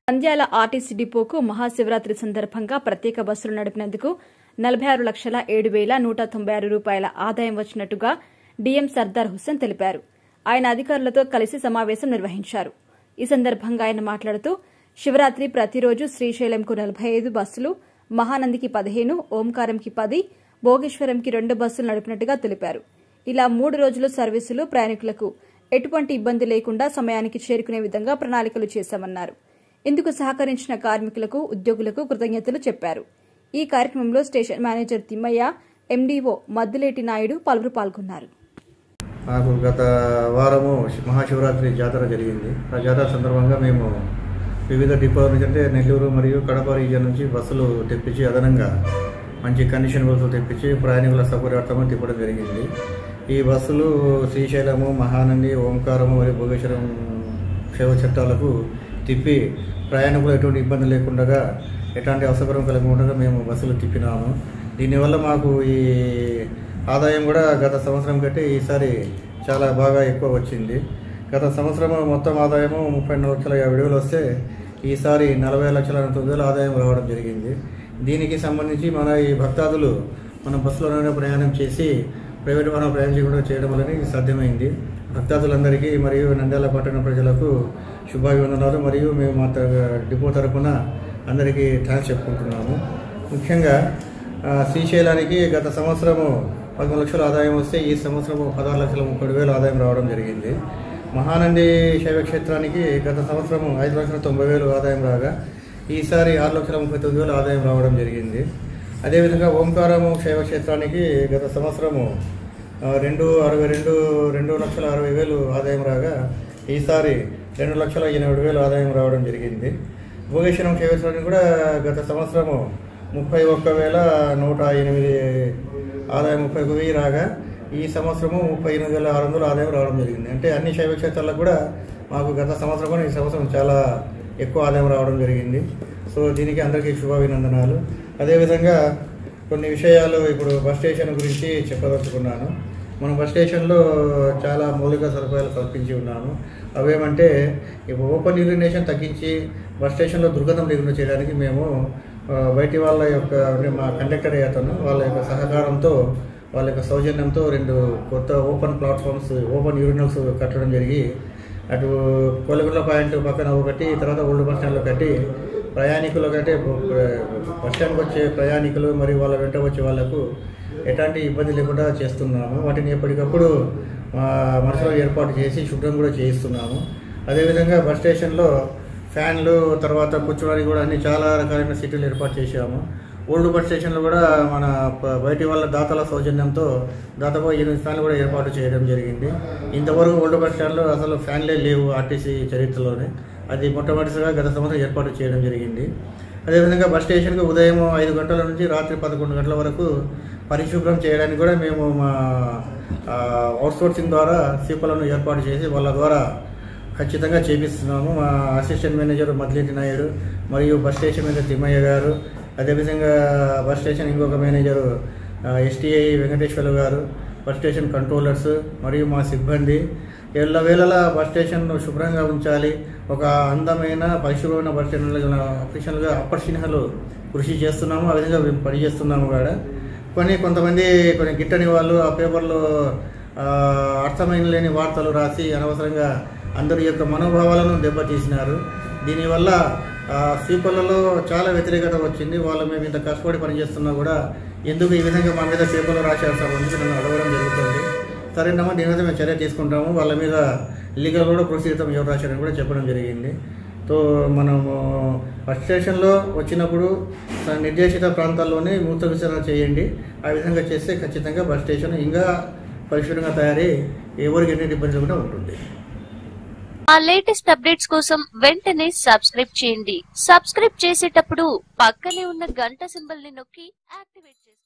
Nandyal RTC డిపోకు Mahashivratri సందర్భంగా ప్రత్యేక బస్సులు నడిపినందుకు 46,07,196 రూపాయల ఆదాయం వచ్చినట్టుగా డీఎం సర్దార్ హుస్సేన్ తెలిపారు. ఆయన అధికారులతో కలిసి సమావేశం నిర్వహించారు. ఈ సందర్భంగా ఆయన మాట్లాడుతూ శివరాత్రి ప్రతిరోజు శ్రీశైలంకు 45 బస్సులు, మహానందికి 15, ఓంకారంకి 10, భోగేశ్వరంకి 2 బస్సులు నడిపినట్టుగా తెలిపారు. ఇలా 3 రోజులు సర్వీసులు ప్రయాణికులకు ఎటువంటి ఇబ్బంది లేకుండా సమయానికి చేరుకునే విధంగా ప్రణాళికలు చేశామన్నారు. ఇందుకు సహకరించిన కార్మికులకు, ఉద్యోగులకు కృతజ్ఞతలు చెప్పారు. ఈ కార్యక్రమంలో station manager Timmaiah, MDO Maddileti Naidu పలువురు పాల్గొన్నారు. నాకు గత వారము మహాశివరాత్రి జాతర జరిగింది. ఆ జాతర సందర్భంగా మేము వివిధ డిపోల నుంచి అంటే నెల్లూరు మరియు కడప రీజియన్ నుంచి బస్సులు తెప్పించి అదనంగా మంచి కండిషన్ బస్సులు తెప్పించి ప్రయాణికుల సౌకర్యార్థం తిప్పడం జరిగింది. ఈ బస్సులు శ్రీశైలము, మహానంది, ఓంకారము మరియు భోగేశ్వరం శైవ చట్టాలకు తిప్పి ప్రయాణికులు ఎటువంటి ఇబ్బంది లేకుండా ఎలాంటి అసౌకర్యం కలగకుండా మేము బస్సులు తిప్పినాము. దీనివల్ల మాకు ఈ ఆదాయం కూడా గత సంవత్సరం కంటే ఈసారి చాలా బాగా ఎక్కువ వచ్చింది. గత సంవత్సరం మొత్తం ఆదాయము 32,50,000 వస్తే ఈసారి 40,09,000 ఆదాయం రావడం జరిగింది. దీనికి సంబంధించి మన ఈ భక్తాదులు మన బస్సులోనే ప్రయాణం చేసి ప్రైవేట్ వాహనం ప్రయాణం చేయడం వల్ల సాధ్యమైంది. భక్తాదులందరికీ మరియు నంద్యాల పట్టణ ప్రజలకు శుభాభివందనాలు మరియు మేము మా డిపో తరఫున అందరికీ థ్యాంక్స్ చెప్పుకుంటున్నాము. ముఖ్యంగా శ్రీశైలానికి గత సంవత్సరము 13 లక్షల ఆదాయం వస్తే ఈ సంవత్సరం 16,30,000 ఆదాయం రావడం జరిగింది. మహానంది శైవ క్షేత్రానికి గత సంవత్సరం 5,90,000 ఆదాయం రాగా ఈసారి 6,39,000 ఆదాయం రావడం జరిగింది. అదేవిధంగా ఓంకారము శైవ క్షేత్రానికి గత సంవత్సరము 2,60,000 ఆదాయం రాగా ఈసారి 2,80,000 ఆదాయం రావడం జరిగింది. భోగేశ్వరం శైవ క్షేత్రానికి కూడా గత సంవత్సరము 31,108 ఆదాయం 31,000 రాగా ఈ సంవత్సరము 38,600 ఆదాయం రావడం జరిగింది. అంటే అన్ని శైవ క్షేత్రాలకు కూడా మాకు గత సంవత్సరం ఈ సంవత్సరం చాలా ఎక్కువ ఆదాయం రావడం జరిగింది. సో దీనికి అందరికీ శుభాభినందనాలు. అదేవిధంగా కొన్ని విషయాలు ఇప్పుడు బస్ స్టేషన్ గురించి చెప్పదలుచుకున్నాను. మన బస్ స్టేషన్లో చాలా మౌలిక సదుపాయాలు కల్పించి ఉన్నాము. అవేమంటే ఇప్పుడు ఓపెన్ యూరినేషన్ తగ్గించి బస్ స్టేషన్లో దుర్గంధం లేకుండా చేయడానికి మేము బయటి వాళ్ళ యొక్క మా కండక్టర్ అతను వాళ్ళ యొక్క సహకారంతో వాళ్ళ యొక్క సౌజన్యంతో 2 కొత్త ఓపెన్ ప్లాట్ఫామ్స్, ఓపెన్ యూరినల్స్ కట్టడం జరిగి అటు కొలగుళ్ళ పాయింట్ పక్కన ఒకటి, తర్వాత ఓల్డ్ బస్ స్టాండ్లో కట్టి ప్రయాణికులు కంటే బస్ స్టాండ్కి వచ్చే ప్రయాణికులు మరియు వాళ్ళ వెంట వచ్చే వాళ్లకు ఎలాంటి ఇబ్బంది లేకుండా చేస్తున్నాము. వాటిని ఎప్పటికప్పుడు మనసులో ఏర్పాటు చేసి శుభ్రం కూడా చేయిస్తున్నాము. అదేవిధంగా బస్ స్టేషన్లో ఫ్యాన్లు, తర్వాత కూర్చోడానికి కూడా అన్ని చాలా రకాలైన సీట్లు ఏర్పాటు చేశాము. ఓల్డ్ బస్ స్టేషన్లో కూడా మన బయటి వాళ్ళ దాతల సౌజన్యంతో దాదాపు 8 ఫ్యాన్లు కూడా ఏర్పాటు చేయడం జరిగింది. ఇంతవరకు ఓల్డ్ బస్ స్టాండ్లో అసలు ఫ్యాన్లే లేవు ఆర్టీసీ చరిత్రలోనే. అది మొట్టమొదటిసారిగా గత సంవత్సరం ఏర్పాటు చేయడం జరిగింది. అదేవిధంగా బస్ స్టేషన్కి ఉదయం 5 గంటల నుంచి రాత్రి 11 గంటల వరకు పరిశుభ్రం చేయడానికి కూడా మేము మా అవుట్సోర్సింగ్ ద్వారా సీపలను ఏర్పాటు చేసి వాళ్ళ ద్వారా ఖచ్చితంగా చేపిస్తున్నాము. మా అసిస్టెంట్ మేనేజర్ మద్దిలేటి నాయుడు మరియు బస్ స్టేషన్ మేనేజర్ తిమ్మయ్య గారు, అదేవిధంగా బస్ స్టేషన్ ఇంకొక మేనేజరు ఎస్టీఐ వెంకటేశ్వర్లు గారు, బస్ స్టేషన్ కంట్రోలర్స్ మరియు మా సిబ్బంది ఎల్లవేళలా బస్ స్టేషన్ను శుభ్రంగా ఉంచాలి, ఒక అందమైన పరిశుభ్రమైన బస్ స్టేషన్ అఫీషియల్గా అపరిశీలనలు కృషి చేస్తున్నాము. ఆ విధంగా పనిచేస్తున్నాము కూడా. కొంతమంది గిట్టని వాళ్ళు ఆ పేపర్లో అర్థమైన లేని వార్తలు రాసి అనవసరంగా అందరి యొక్క మనోభావాలను దెబ్బతీసినారు. దీనివల్ల స్వీపర్లలో చాలా వ్యతిరేకత వచ్చింది. వాళ్ళు మేము ఇంత కష్టపడి పనిచేస్తున్నా కూడా ఎందుకు ఈ విధంగా మా మీద పేపర్లు రాశారు సార్ అని నన్ను అడగడం జరుగుతుంది. సరేనమ్మా, దీని మీద మేము చర్య తీసుకుంటాము, వాళ్ళ మీద లీగల్ కూడా ప్రొసీజర్ ఎవరు రాశారని కూడా చెప్పడం జరిగింది. సో మనము బస్ స్టేషన్లో వచ్చినప్పుడు నిర్దేశిత ప్రాంతాల్లోనే మూత్ర విసరణ చేయండి. ఆ విధంగా చేస్తే ఖచ్చితంగా బస్ స్టేషన్ ఇంకా పరిశుభ్రంగా తయారై ఎవరికి ఎన్ని ఇబ్బంది లేకుండా ఉంటుంది. ఆ లేటెస్ట్ అప్డేట్స్ కోసం వెంటనే సబ్స్క్రైబ్ చేయండి. సబ్స్క్రైబ్ చేసేటప్పుడు పక్కనే ఉన్న గంట సింబల్ ని నొక్కి యాక్టివేట్ చేయండి.